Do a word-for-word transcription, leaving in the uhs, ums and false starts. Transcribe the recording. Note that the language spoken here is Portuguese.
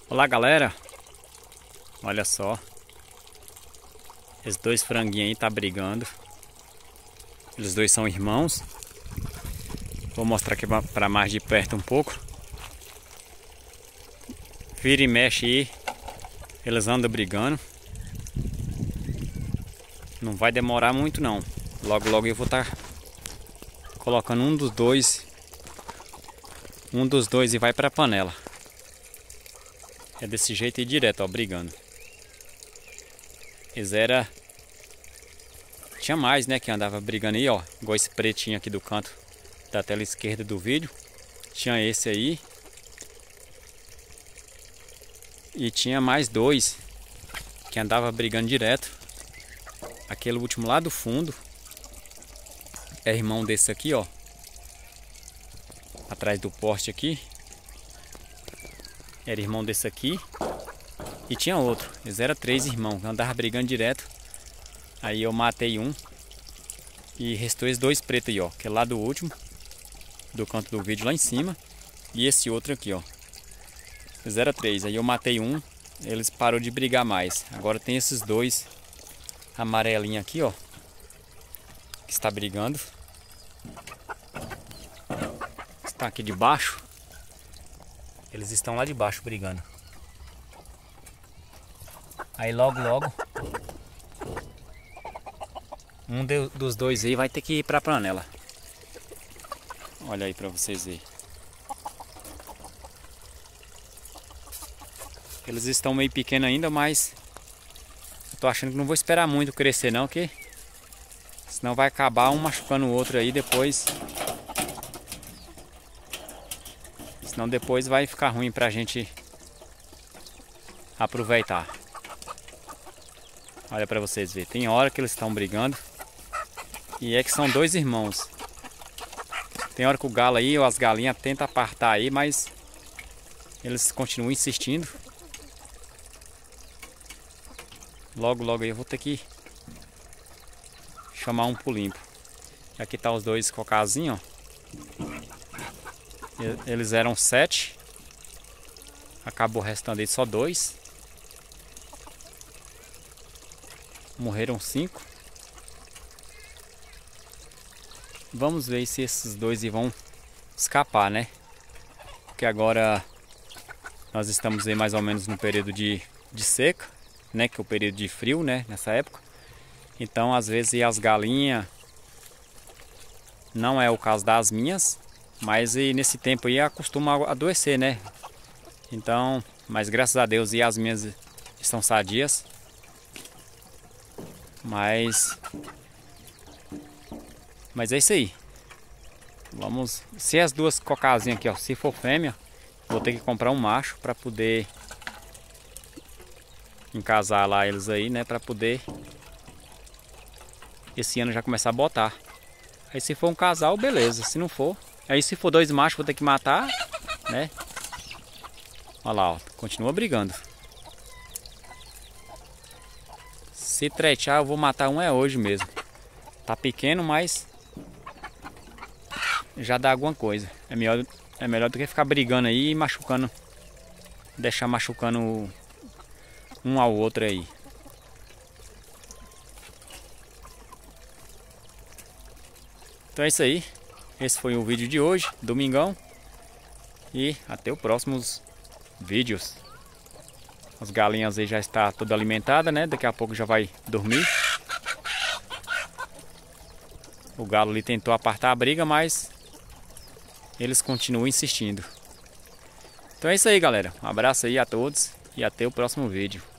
Olá galera, olha só, esses dois franguinhos aí tá brigando. Eles dois são irmãos. Vou mostrar aqui para mais de perto um pouco. Vira e mexe aí, eles andam brigando. Não vai demorar muito não. Logo logo eu vou estar tá colocando um dos dois Um dos dois e vai para a panela. É desse jeito aí direto, ó, brigando. Eles era... Tinha mais, né, que andava brigando aí, ó. Igual esse pretinho aqui do canto da tela esquerda do vídeo. Tinha esse aí. E tinha mais dois que andava brigando direto. Aquele último lá do fundo é irmão desse aqui, ó. Atrás do poste aqui. Era irmão desse aqui. E tinha outro. Eles eram três irmãos. Andavam brigando direto. Aí eu matei um. E restou esses dois pretos aí, ó. Que é lá do último. Do canto do vídeo lá em cima. E esse outro aqui, ó. Eles eram três. Aí eu matei um. Eles pararam de brigar mais. Agora tem esses dois amarelinhos aqui, ó. Que está brigando. Está aqui debaixo. Eles estão lá de baixo brigando. Aí logo logo um de, dos dois aí vai ter que ir para a panela. Olha aí para vocês verem. Eles estão meio pequenos ainda, mas eu tô achando que não vou esperar muito crescer não, que senão vai acabar um machucando o outro aí depois. Senão depois vai ficar ruim pra gente aproveitar. Olha pra vocês verem. Tem hora que eles estão brigando. E é que são dois irmãos. Tem hora que o galo aí ou as galinhas tentam apartar aí, mas eles continuam insistindo. Logo, logo aí eu vou ter que chamar um pro limpo. Aqui tá os dois cocazinhos, ó. Eles eram sete. Acabou restando aí só dois. Morreram cinco. Vamos ver se esses dois vão escapar, né? Porque agora nós estamos aí mais ou menos no período de, de seca, né? Que é o período de frio, né? Nessa época. Então às vezes as galinhas, não é o caso das minhas, mas e nesse tempo aí acostuma adoecer, né? Então, mas graças a Deus e as minhas estão sadias. Mas Mas é isso aí. Vamos, se as duas cocazinhas aqui, ó, se for fêmea, vou ter que comprar um macho para poder encasar lá eles aí, né, para poder esse ano já começar a botar. Aí se for um casal, beleza, se não for, aí se for dois machos, vou ter que matar, né? Olha lá, ó, continua brigando. Se trechar, eu vou matar um é hoje mesmo. Tá pequeno, mas já dá alguma coisa. É melhor, é melhor do que ficar brigando aí e machucando. Deixar machucando um ao outro aí. Então é isso aí. Esse foi o vídeo de hoje, domingão. E até os próximos vídeos. As galinhas aí já está toda alimentada, né? Daqui a pouco já vai dormir. O galo ali tentou apartar a briga, mas eles continuam insistindo. Então é isso aí, galera. Um abraço aí a todos e até o próximo vídeo.